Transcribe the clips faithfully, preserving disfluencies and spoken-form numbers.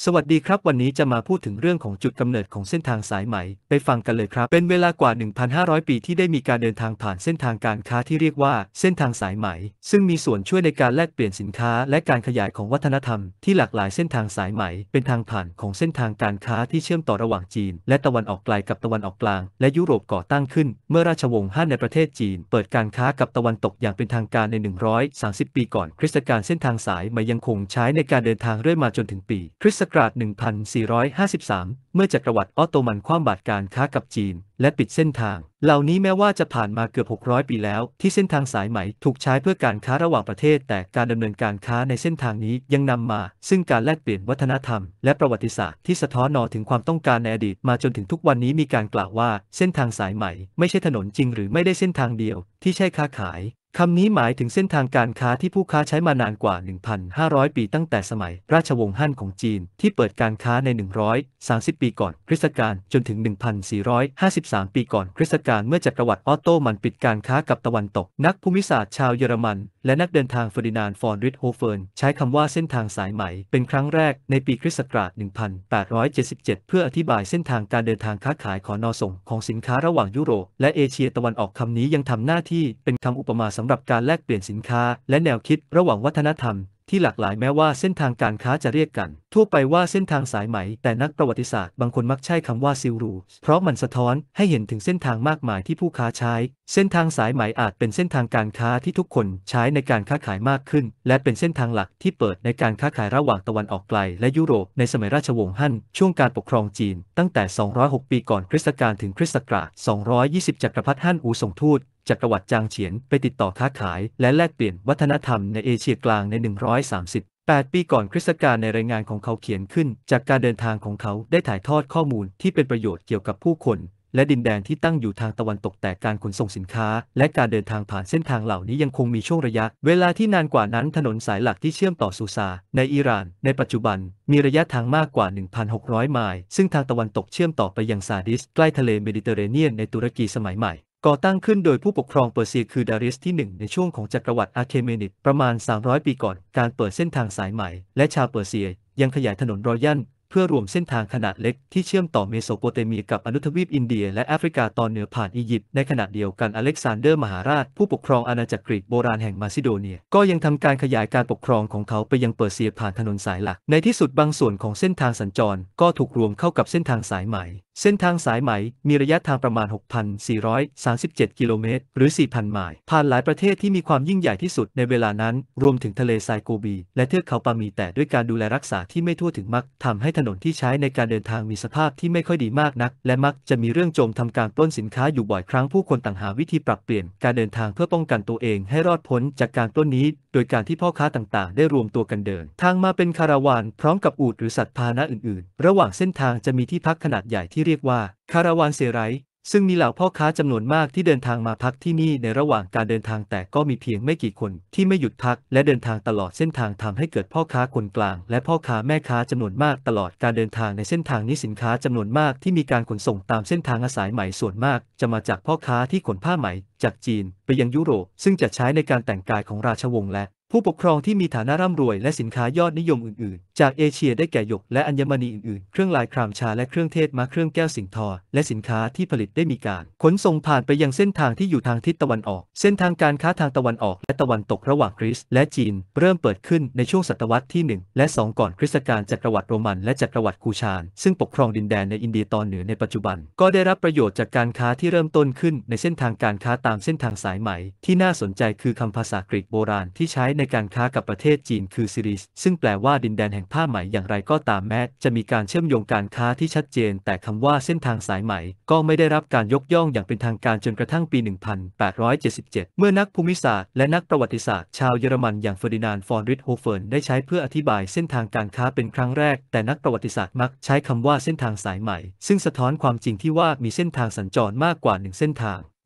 สวัสดีครับวันนี้จะมาพูดถึงเรื่องของจุดกำเนิดของเส้นทางสายไหมไปฟังกันเลยครับเป็นเวลากว่า หนึ่งพันห้าร้อย ปีที่ได้มีการเดินทางผ่านเส้นทางการค้าที่เรียกว่าเส้นทางสายไหมซึ่งมีส่วนช่วยในการแลกเปลี่ยนสินค้าและการขยายของวัฒนธรรมที่หลากหลายเส้นทางสายไหมเป็นทางผ่านของเส้นทางการค้าที่เชื่อมต่อระหว่างจีนและตะวันออกไกลกับตะวันออกกลางและยุโรปก่อตั้งขึ้นเมื่อราชวงศ์ฮั่นในประเทศจีนเปิดการค้ากับตะวันตกอย่างเป็นทางการในหนึ่งร้อยสามสิบปีก่อนคริสตกาลเส้นทางสายไหมยังคงใช้ในการเดินทางเรื่อยมาจนถึงปีคริสต์ศักราช หนึ่งพันสี่ร้อยห้าสิบสาม เมื่อจักรวรรดิออตโตมันคว่ำบาตรการค้ากับจีนและปิดเส้นทางเหล่านี้แม้ว่าจะผ่านมาเกือบหกร้อยปีแล้วที่เส้นทางสายไหมถูกใช้เพื่อการค้าระหว่างประเทศแต่การดำเนินการค้าในเส้นทางนี้ยังนำมาซึ่งการแลกเปลี่ยนวัฒนธรรมและประวัติศาสตร์ที่สะท้อนถึงความต้องการในอดีตมาจนถึงทุกวันนี้มีการกล่าวว่าเส้นทางสายไหมไม่ใช่ถนนจริงหรือไม่ได้เส้นทางเดียวที่ใช่ค้าขายคำนี้หมายถึงเส้นทางการค้าที่ผู้ค้าใช้มานานกว่า หนึ่งพันห้าร้อย ปีตั้งแต่สมัยราชวงศ์ฮั่นของจีนที่เปิดการค้าใน หนึ่งร้อยสามสิบ ปีก่อนคริสตกาลจนถึง หนึ่งพันสี่ร้อยห้าสิบสาม ปีก่อนคริสตกาลเมื่อจักรวรรดิออตโตมันปิดการค้ากับตะวันตกนักภูมิศาสตร์ชาวเยอรมันและนักเดินทางเฟอร์ดินานด์ ฟอน ริทโฮเฟอร์นใช้คำว่าเส้นทางสายไหมเป็นครั้งแรกในปีคริสต์ศักราช หนึ่งพันแปดร้อยเจ็ดสิบเจ็ด เพื่ออธิบายเส้นทางการเดินทางค้าขายขอนอส่งของสินค้าระหว่างยุโรปและเอเชียตะวันออกคำนี้ยังทำหน้าที่เป็นคำอุปมาสำหรับการแลกเปลี่ยนสินค้าและแนวคิดระหว่างวัฒนธรรมที่หลากหลายแม้ว่าเส้นทางการค้าจะเรียกกันทั่วไปว่าเส้นทางสายไหมแต่นักประวัติศาสตร์บางคนมักใช้คำว่าซิลรูทเพราะมันสะท้อนให้เห็นถึงเส้นทางมากมายที่ผู้ค้าใช้เส้นทางสายไหมอาจเป็นเส้นทางการค้าที่ทุกคนใช้ในการค้าขายมากขึ้นและเป็นเส้นทางหลักที่เปิดในการค้าขายระหว่างตะวันออกไกลและยุโรปในสมัยราชวงศ์ฮั่นช่วงการปกครองจีนตั้งแต่สองร้อยหกปีก่อนคริสตกาลถึงคริสตศักราชสองร้อยยี่สิบจักรพรรดิฮั่นอูส่งทูตจักรวรรดิจางเฉียนไปติดต่อค้าขายและแลกเปลี่ยนวัฒนธรรมในเอเชียกลางในหนึ่งร้อยสามสิบแปดปีก่อนคริสตกาลในรายงานของเขาเขียนขึ้นจากการเดินทางของเขาได้ถ่ายทอดข้อมูลที่เป็นประโยชน์เกี่ยวกับผู้คนและดินแดนที่ตั้งอยู่ทางตะวันตกแต่การขนส่งสินค้าและการเดินทางผ่านเส้นทางเหล่านี้ยังคงมีช่วงระยะเวลาที่นานกว่านั้นถนนสายหลักที่เชื่อมต่อซูซาในอิหร่านในปัจจุบันมีระยะทางมากกว่า หนึ่งพันหกร้อย ไมล์ซึ่งทางตะวันตกเชื่อมต่อไปยังซาดิสใกล้ทะเลเมดิเตอร์เรเนียนในตุรกีสมัยใหม่ก่อตั้งขึ้นโดยผู้ปกครองเปอร์เซียคือดาริสที่หนึ่งในช่วงของจักรวรรดิอาเคเมนิดประมาณสามร้อยปีก่อนการเปิดเส้นทางสายไหมและชาวเปอร์เซียยังขยายถนนรอยัลเพื่อรวมเส้นทางขนาดเล็กที่เชื่อมต่อเมโสโปเตเมียกับอนุทวีปอินเดียและแอฟริกาตอนเหนือผ่านอียิปต์ในขณะเดียวกันอเล็กซานเดอร์มหาราชผู้ปกครองอาณาจักรกรีกโบราณแห่งมาซิโดเนียก็ยังทำการขยายการปกครองของเขาไปยังเปอร์เซียผ่านถนนสายหลักในที่สุดบางส่วนของเส้นทางสัญจรก็ถูกรวมเข้ากับเส้นทางสายไหมเส้นทางสายไหมมีระยะทางประมาณ หกพันสี่ร้อยสามสิบเจ็ด กิโลเมตรหรือ สี่พัน ไมล์ผ่านหลายประเทศที่มีความยิ่งใหญ่ที่สุดในเวลานั้นรวมถึงทะเลทรายโกบีและเทือกเขาปามีแต่ด้วยการดูแลรักษาที่ไม่ทั่วถึงมักทำให้ถนนที่ใช้ในการเดินทางมีสภาพที่ไม่ค่อยดีมากนักและมักจะมีเรื่องโจมทำการปล้นสินค้าอยู่บ่อยครั้งผู้คนต่างหาวิธีปรับเปลี่ยนการเดินทางเพื่อป้องกันตัวเองให้รอดพ้นจากการปล้นนี้โดยการที่พ่อค้าต่างๆได้รวมตัวกันเดินทางมาเป็นคาราวานพร้อมกับอูฐหรือสัตว์พาหนะอื่นๆระหว่างเส้นทางจะมีที่พักขนาดใหญ่ที่เรียกว่าคาราวานเซไรซึ่งมีเหล่าพ่อค้าจำนวนมากที่เดินทางมาพักที่นี่ในระหว่างการเดินทางแต่ก็มีเพียงไม่กี่คนที่ไม่หยุดพักและเดินทางตลอดเส้นทางทำให้เกิดพ่อค้าคนกลางและพ่อค้าแม่ค้าจำนวนมากตลอดการเดินทางในเส้นทางนี้สินค้าจำนวนมากที่มีการขนส่งตามเส้นทางอาศัยไหมส่วนมากจะมาจากพ่อค้าที่ขนผ้าไหมจากจีนไปยังยุโรปซึ่งจะใช้ในการแต่งกายของราชวงศ์และผู้ปกครองที่มีฐานะร่ำรวยและสินค้ายอดนิยมอื่นๆจากเอเชียได้แก่หยกและอัญมณีอื่นๆเครื่องลายครามชาและเครื่องเทศมาเครื่องแก้วสิงห์ทอและสินค้าที่ผลิตได้มีการขนส่งผ่านไปยังเส้นทางที่อยู่ทางทิศตะวันออกเส้นทางการค้าทางตะวันออกและตะวันตกระหว่างกรีซและจีนเริ่มเปิดขึ้นในช่วงศตวรรษที่หนึ่งและสองก่อนคริสตกาลจักรวรรดิโรมันและจักรวรรดิคูชานซึ่งปกครองดินแดนในอินเดียตอนเหนือในปัจจุบันก็ได้รับประโยชน์จากการค้าที่เริ่มต้นขึ้นในเส้นทางการค้าตามเส้นทางสายไหมที่น่าสนใจคือคำภาษากรีกโบราณที่ใช้ในการค้ากับประเทศจีนคือซิริสซึ่งแปลว่าดินแดนแห่งผ้าไหมอย่างไรก็ตามแม้จะมีการเชื่อมโยงการค้าที่ชัดเจนแต่คำว่าเส้นทางสายไหมก็ไม่ได้รับการยกย่องอย่างเป็นทางการจนกระทั่งปี หนึ่งพันแปดร้อยเจ็ดสิบเจ็ด เมื่อนักภูมิศาสตร์และนักประวัติศาสตร์ชาวเยอรมันอย่างเฟอร์ดินานด์ ฟอนริทโฮเฟอร์นได้ใช้เพื่ออธิบายเส้นทางการค้าเป็นครั้งแรกแต่นักประวัติศาสตร์มักใช้คำว่าเส้นทางสายไหมซึ่งสะท้อนความจริงที่ว่ามีเส้นทางสัญจรมากกว่าหนึ่งเส้นทาง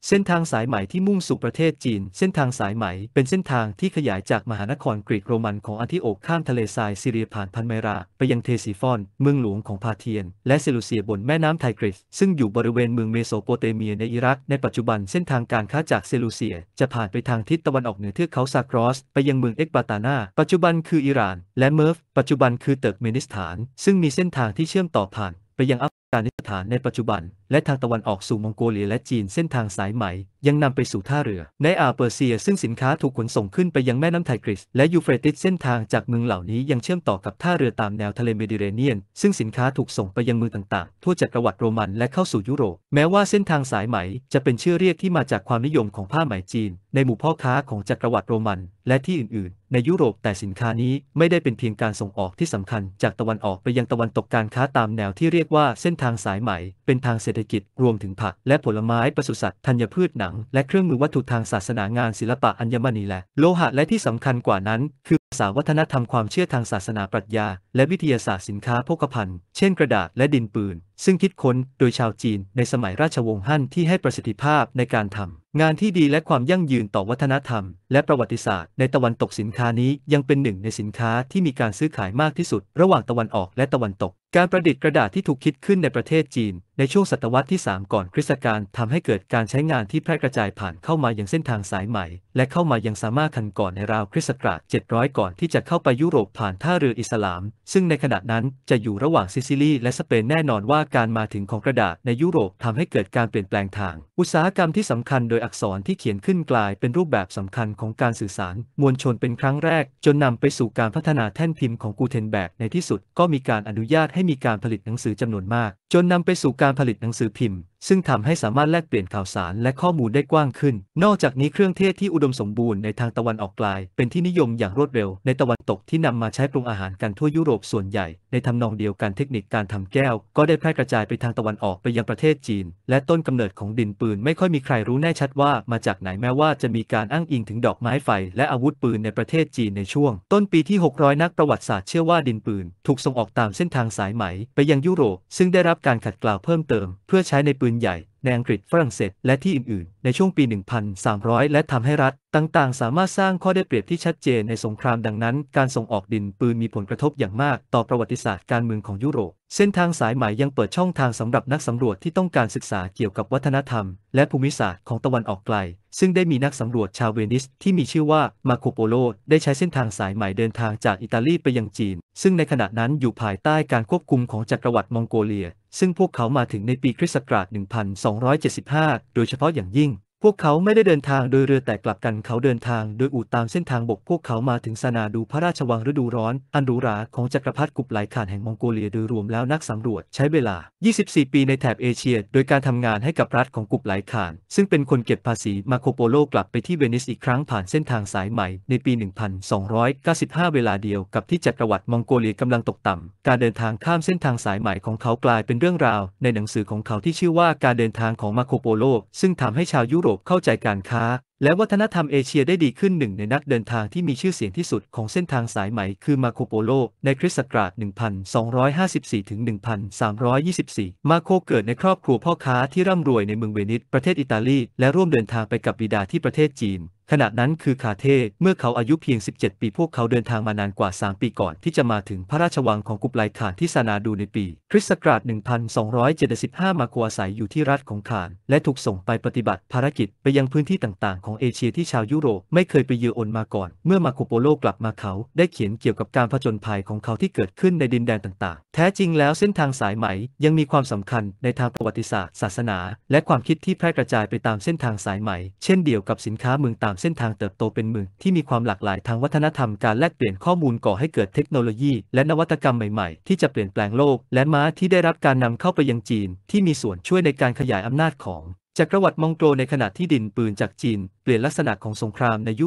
เส้นทางสายไหมที่มุ่งสู่ประเทศจีนเส้นทางสายไหมเป็นเส้นทางที่ขยายจากมหานครกรีกโรมันของอันทิโอกข้ามทะเลทรายซีเรียผ่านพันไมราไปยังเทซีฟอนเมืองหลวงของพาเทียนและเซลูเซียบนแม่น้ำไทกริสซึ่งอยู่บริเวณเมืองเมโสโปเตเมียในอิรักในปัจจุบันเส้นทางการค้าจากเซลูเซียจะผ่านไปทางทิศตะวันออกเหนือเทือกเขาซากรอสไปยังเมืองเอกบาตานาปัจจุบันคืออิหร่านและเมิร์ฟปัจจุบันคือเติร์กเมนิสถานซึ่งมีเส้นทางที่เชื่อมต่อผ่านไปยังอัฟกานิสถานในปัจจุบันและทางตะวันออกสู่มองโกเลียและจีนเส้นทางสายไหมยังนำไปสู่ท่าเรือในอ่าวเปอร์เซียซึ่งสินค้าถูกขนส่งขึ้นไปยังแม่น้ำไทกริสและยูเฟรติสเส้นทางจากเมืองเหล่านี้ยังเชื่อมต่อกับท่าเรือตามแนวทะเลเมดิเตอร์เรเนียนซึ่งสินค้าถูกส่งไปยังเมืองต่างๆทั่วจักรวรรดิโรมันและเข้าสู่ยุโรปแม้ว่าเส้นทางสายไหมจะเป็นชื่อเรียกที่มาจากความนิยมของผ้าไหมจีนในหมู่พ่อค้าของจักรวรรดิโรมันและที่อื่นๆในยุโรปแต่สินค้านี้ไม่ได้เป็นเพียงการส่งออกที่สำคัญจากตะวันออกไปยังตะวันตกการค้าตามแนวที่เรียกว่าเส้นทางสายไหมเป็นทางเศรษฐกิจรวมถึงผักและผลไม้ปศุสัตว์ธัญพืชหนังและเครื่องมือวัตถุทางศาสนางานศิลปะอัญมณีและโลหะและที่สำคัญกว่านั้นคือภาษาวัฒนธรรมความเชื่อทางศาสนาปรัชญาและวิทยาศาสตร์สินค้าโภคภัณฑ์เช่นกระดาษและดินปืนซึ่งคิดค้นโดยชาวจีนในสมัยราชวงศ์ฮั่นที่ให้ประสิทธิภาพในการทำงานที่ดีและความยั่งยืนต่อวัฒนธรรมและประวัติศาสตร์ในตะวันตกสินค้านี้ยังเป็นหนึ่งในสินค้าที่มีการซื้อขายมากที่สุดระหว่างตะวันออกและตะวันตกการประดิษฐ์กระดาษที่ถูกคิดขึ้นในประเทศจีนในช่วงศตวรรษที่สามก่อนคริสตกาลทำให้เกิดการใช้งานที่แพร่กระจายผ่านเข้ามายังเส้นทางสายไหมและเข้ามายังซามาคันก่อนในราวคริสตศักราชเจ็ดร้อยก่อนที่จะเข้าไปยุโรปผ่านท่าเรืออิสลามซึ่งในขณะนั้นจะอยู่ระหว่างซิซิลีและสเปนแน่นอนว่าการมาถึงของกระดาษในยุโรปทำให้เกิดการเปลี่ยนแปลงทางอุตสาหกรรมที่สำคัญโดยอักษรที่เขียนขึ้นกลายเป็นรูปแบบสำคัญของการสื่อสารมวลชนเป็นครั้งแรกจนนำไปสู่การพัฒนาแท่นพิมพ์ของกูเทนแบกในที่สุดก็มีการอนุญาตให้มีการผลิตหนังสือจำนวนมากจนนำไปสู่การผลิตหนังสือพิมพ์ซึ่งทำให้สามารถแลกเปลี่ยนข่าวสารและข้อมูลได้กว้างขึ้นนอกจากนี้เครื่องเทศที่อุดมสมบูรณ์ในทางตะวันออกกลายเป็นที่นิยมอย่างรวดเร็วในตะวันตกที่นำมาใช้ปรุงอาหารกันทั่วยุโรปส่วนใหญ่ในทำนองเดียวกันเทคนิคการทำแก้วก็ได้แพร่กระจายไปทางตะวันออกไปยังประเทศจีนและต้นกำเนิดของดินปืนไม่ค่อยมีใครรู้แน่ชัดว่ามาจากไหนแม้ว่าจะมีการอ้างอิงถึงดอกไม้ไฟและอาวุธปืนในประเทศจีนในช่วงต้นปีที่หกร้อยนักประวัติศาสตร์เชื่อว่าดินปืนถูกส่งออกตามเส้นทางสายไหมไปยังยุโรปซึ่งได้รับการขัดเกลาเพิ่มเติมเพื่อใช้ในปืนใหญ่ในอังกฤษฝรั่งเศสและที่อื่นๆในช่วงปี หนึ่งพันสามร้อย และทำให้รัฐต่างๆสามารถสร้างข้อได้เปรียบที่ชัดเจนในสงครามดังนั้นการส่งออกดินปืนมีผลกระทบอย่างมากต่อประวัติศาสตร์การเมืองของยุโรปเส้นทางสายไหมยังเปิดช่องทางสำหรับนักสำรวจที่ต้องการศึกษาเกี่ยวกับวัฒนธรรมและภูมิศาสตร์ของตะวันออกไกลซึ่งได้มีนักสำรวจชาวเวนิสที่มีชื่อว่ามาโคโปโลได้ใช้เส้นทางสายไหมเดินทางจากอิตาลีไปยังจีนซึ่งในขณะนั้นอยู่ภายใต้การควบคุมของจักรวรรดิมองโกเลียซึ่งพวกเขามาถึงในปีคริสต์ศักราช หนึ่งพันสองร้อยเจ็ดสิบห้า โดยเฉพาะอย่างยิ่งพวกเขาไม่ได้เดินทางโดยเรือแต่กลับกันเขาเดินทางโดยอูฐตามเส้นทางบกพวกเขามาถึงซานาดูพระราชวังฤดูร้อนอันหรูหราของจักรพรรดิกุบไลข่านแห่งมองโกเลียโดยรวมแล้วนักสำรวจใช้เวลา ยี่สิบสี่ ปีในแถบเอเชียโดยการทำงานให้กับรัฐของกุบไลข่านซึ่งเป็นคนเก็บภาษีมาโคโปโลกลับไปที่เวนิสอีกครั้งผ่านเส้นทางสายไหมในปี หนึ่งพันสองร้อยเก้าสิบห้า เวลาเดียวกับที่จักรวรรดิมองโกเลียกำลังตกต่ำการเดินทางข้ามเส้นทางสายไหมของเขากลายเป็นเรื่องราวในหนังสือของเขาที่ชื่อว่าการเดินทางของมาโคโปโลซึ่งทำให้ชาวยุโรปเข้าใจการค้าและวัฒนธรรมเอเชียได้ดีขึ้นหนึ่งในนักเดินทางที่มีชื่อเสียงที่สุดของเส้นทางสายไหมคือมาโคโปโลในคริสต์ศักราช หนึ่งพันสองร้อยห้าสิบสี่ ถึง หนึ่งพันสามร้อยยี่สิบสี่ มาโคเกิดในครอบครัวพ่อค้าที่ร่ำรวยในเมืองเวนิสประเทศอิตาลีและร่วมเดินทางไปกับบิดาที่ประเทศจีนขณะนั้นคือคาเทเมื่อเขาอายุเพียงสิบเจ็ดปีพวกเขาเดินทางมานานกว่าสามปีก่อนที่จะมาถึงพระราชวังของกุบไลข่านที่ซานาดูในปีคริสต์ศักราช หนึ่งพันสองร้อยเจ็ดสิบห้า มาโคอาศัยอยู่ที่รัฐของข่านและถูกส่งไปปฏิบัติภารกิจไปยังพื้นที่ต่างๆของเอเชียที่ชาวยุโรปไม่เคยไปเยือนมาก่อนเมื่อมาโคโปโลกลับมาเขาได้เขียนเกี่ยวกับการผจญภัยของเขาที่เกิดขึ้นในดินแดนต่างๆแท้จริงแล้วเส้นทางสายไหมยังมีความสำคัญในทางประวัติศาสตร์ศาสนาและความคิดที่แพร่กระจายไปตามเส้นทางสายไหมเช่นเดียวกับสินค้าเมืองตามเส้นทางเติบโตเป็นเมืองที่มีความหลากหลายทางวัฒนธรรมการแลกเปลี่ยนข้อมูลก่อให้เกิดเทคโนโลยีและนวัตกรรมใหม่ๆที่จะเปลี่ยนแปลงโลกและม้าที่ได้รับการนำเข้าไปยังจีนที่มีส่วนช่วยในการขยายอำนาจของจักรวรรดิมองโกลในขณะที่ดินปืนจากจีนเปลี่ยนลักษณะของสงครามในยุโรป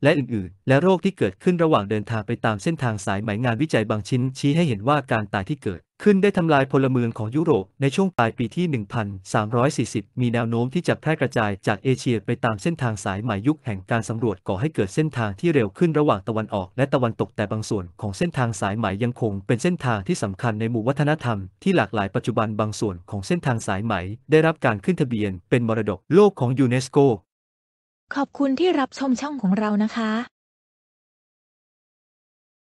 และอื่นๆ และโรคที่เกิดขึ้นระหว่างเดินทางไปตามเส้นทางสายไหมงานวิจัยบางชิ้นชี้ให้เห็นว่าการตายที่เกิดขึ้นได้ทำลายพลเมืองของยุโรปในช่วงปลายปีที่ หนึ่งพันสามร้อยสี่สิบ มีแนวโน้มที่จะแพร่กระจายจากเอเชียไปตามเส้นทางสายไหมยุคแห่งการสำรวจก่อให้เกิดเส้นทางที่เร็วขึ้นระหว่างตะวันออกและตะวันตกแต่บางส่วนของเส้นทางสายไหมยังคงเป็นเส้นทางที่สำคัญในหมู่วัฒนธรรมที่หลากหลายปัจจุบันบางส่วนของเส้นทางสายไหมได้รับการขึ้นทะเบียนเป็นมรดกโลกของยูเนสโกขอบคุณที่รับชมช่องของเรานะคะ